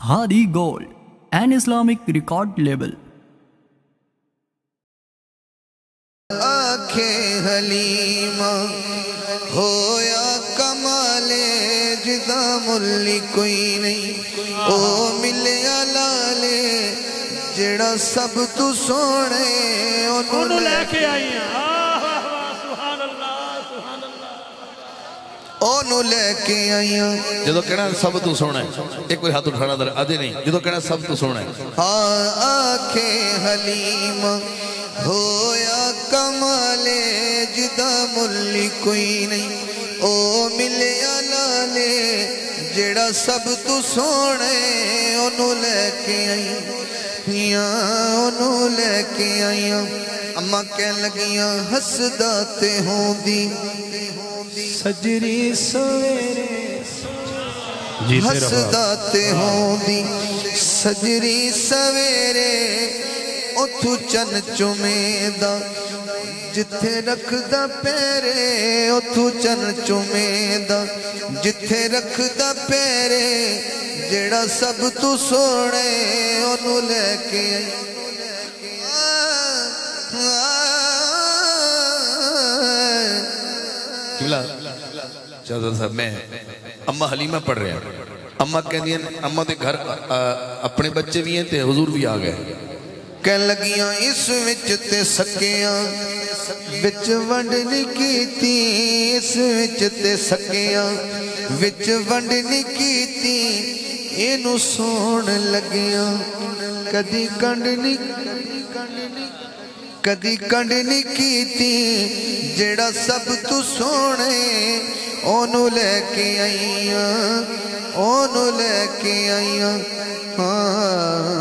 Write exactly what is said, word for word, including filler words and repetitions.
Hadi Gold, an Islamic record label. آنکھیں حلیمہ ہویا کمالے جدا ملی کوئی نہیں او ملیا لالے جڑا سب تو سونے انہوں لے کے آئی ہیں سبحان اللہ سبحان اللہ انہوں لے کے آئی ہیں جدو کہنا سب تو سونا ہے ایک کوئی ہاتھ اٹھانا در آدھے نہیں جدو کہنا سب تو سونا ہے ہاں آنکھیں حلیمہ ہویا کمالے جدا ملی کوئی نہیں او ملیا لالے جڑا سب تو سونے انہوں لے کے آئیاں انہوں لے کے آئیاں اماں کہہ لگیاں حسداتے ہوں دی سجری سویرے حسداتے ہوں دی سجری سویرے اتھو چن چمیدہ جتھے رکھ دا پیرے اتھو چن چمیدہ جتھے رکھ دا پیرے جڑا سب تو سوڑے انہوں لے کے قبلہ چاہتا صاحب میں اممہ حلیمہ پڑھ رہے ہیں اممہ کہہ دیا اممہ دے گھر اپنے بچے بھی ہیں تے حضور بھی آگئے کہ لگیاں اس وچ تے سکیاں وچ ونڈنی کیتی اس وچ تے سکیاں وچ ونڈنی کیتی اینو سون لگیاں کدی کنڈنی کدی کنڈنی کیتی جڑا سب تو سونے اونو لے کے آئیاں اونو لے کے آئیاں ہاں